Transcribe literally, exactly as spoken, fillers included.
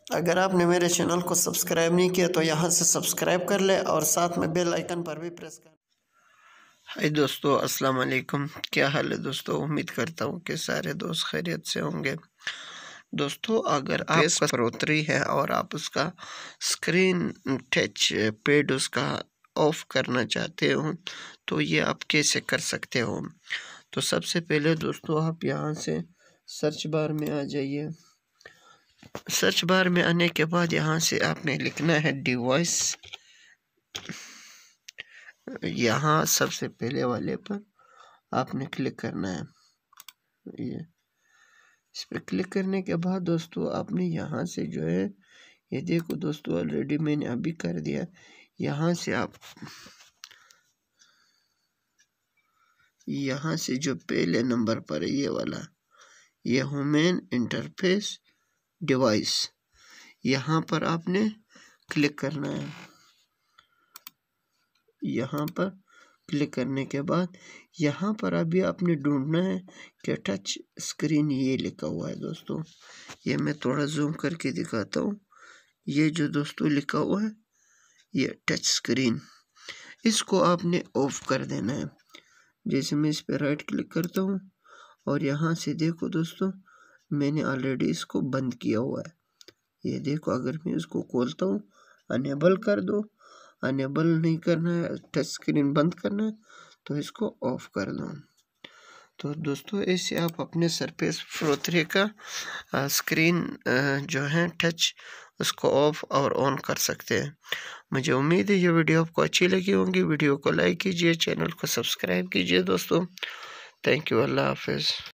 اگر آپ نے میرے چینل کو سبسکرائب نہیں کیا تو یہاں سے سبسکرائب کر لے اور ساتھ میں بیل آئیکن پر بھی پریس کر. ہائی دوستو، السلام علیکم. کیا حال ہے دوستو؟ امید کرتا ہوں کہ سارے دوست خیریت سے ہوں گے. دوستو، اگر آپ کا فروتری ہے اور آپ اس کا اسکرین ٹچ پیڈ اس کا آف کرنا چاہتے ہو تو یہ آپ کیسے کر سکتے ہو؟ تو سب سے پہلے دوستو آپ یہاں سے سرچ بار میں آ جائیے. سرچ بار میں آنے کے بعد یہاں سے آپ نے لکھنا ہے ڈیوائس. یہاں سب سے پہلے والے پر آپ نے کلک کرنا ہے. یہ اس پہ کلک کرنے کے بعد دوستو آپ نے یہاں سے جو ہے یہ دیکھو دوستو، آلریڈی میں نے ابھی کر دیا. یہاں سے آپ یہاں سے جو پہلے نمبر پر ہے یہ والا، یہ ہومین انٹرفیس ڈیوائس، یہاں پر آپ نے کلک کرنا ہے. یہاں پر کلک کرنے کے بعد یہاں پر ابھی آپ نے ڈھونڈنا ہے کہ ٹچ اسکرین یہ لکھا ہوا ہے. دوستو یہ میں تھوڑا زوم کر کے دکھاتا ہوں. یہ جو دوستو لکھا ہوا ہے یہ ٹچ اسکرین، اس کو آپ نے آف کر دینا ہے. جیسے میں اس پہ رائٹ کلک کرتا ہوں اور یہاں سے دیکھو دوستو میں نے آلریڈی اس کو بند کیا ہوا ہے. یہ دیکھو اگر میں اس کو کھولتا ہوں، انیبل کر دو. انیبل نہیں کرنا ہے، ٹچ اسکرین بند کرنا ہے تو اس کو آف کر دو. تو دوستو ایسے آپ اپنے سرفیس فروتری کا اسکرین جو ہے ٹچ اس کو آف اور آن کر سکتے ہیں. مجھے امید ہے یہ ویڈیو آپ کو اچھی لگی ہوگی. ویڈیو کو لائک کیجئے، چینل کو سبسکرائب کیجئے دوستو. Thank you. اللہ حافظ.